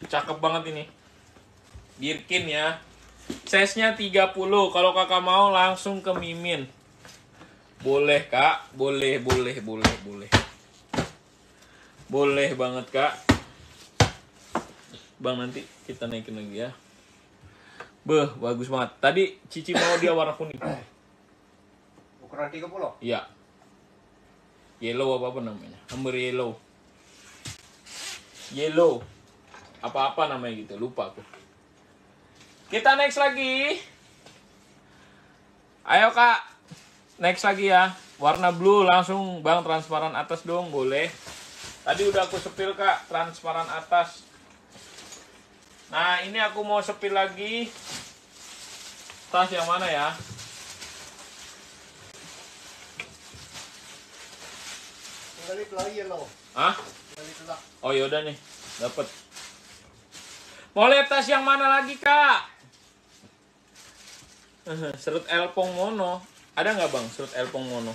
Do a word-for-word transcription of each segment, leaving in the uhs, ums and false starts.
cakep banget ini. Birkin ya. Size-nya tiga puluh. Kalau kakak mau langsung ke Mimin. Boleh kak, boleh, boleh, boleh, boleh. Boleh banget kak. Bang, nanti kita naikin lagi ya. Beh, bagus banget. Tadi Cici mau dia warna kuning. Ukuran tiga puluh? Iya. Yellow apa apa namanya? Amber yellow. Yellow. Apa-apa namanya gitu, lupa aku. Kita next lagi. Ayo kak. Next lagi ya. Warna blue langsung bang, transparan atas dong, boleh. Tadi udah aku sepil kak, transparan atas. Nah ini aku mau sepil lagi. Tas yang mana ya? Kembali pelai yellow. Hah? Kembali pelak. Oh yaudah nih, dapet. Mau lihat tas yang mana lagi kak? Serut Elpong Mono. Ada nggak bang serut Elpong Mono?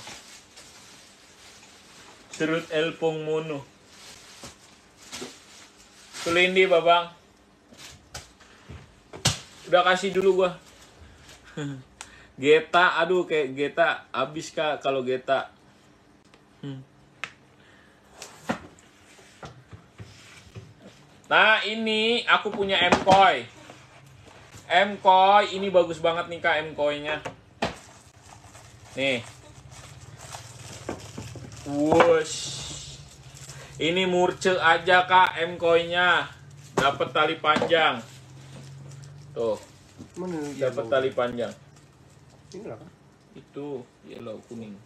Serut Elpong Mono. Tulindi babang. Udah kasih dulu gua. Geta, aduh kayak Geta abis kak kalau Geta. Hmm. Nah ini aku punya M-Koi. M-Koi ini bagus banget nih kak M-Koi-nya. Nih. Wush. Ini murce aja kak M-Koi-nya. Dapat tali panjang. Tuh. Dapat tali panjang. Ini apa? Itu yellow kuning.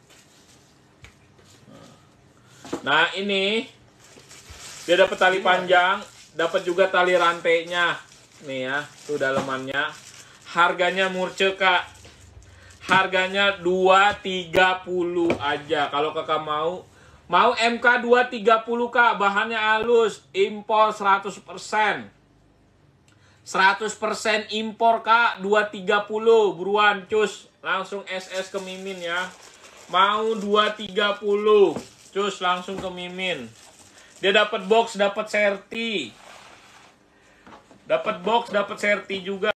Nah ini dia dapat tali panjang, dapat juga tali rantainya. Nih ya, tuh dalemannya. Harganya murce kak. Harganya dua ratus tiga puluh aja. Kalau kakak mau, mau M K dua ratus tiga puluh kak, bahannya halus, impor seratus persen. seratus persen impor kak, dua ratus tiga puluh. Buruan cus, langsung S S ke Mimin ya. Mau dua ratus tiga puluh. Cus langsung ke Mimin. Dia dapat box, dapat serti. Dapat box, dapat serti juga.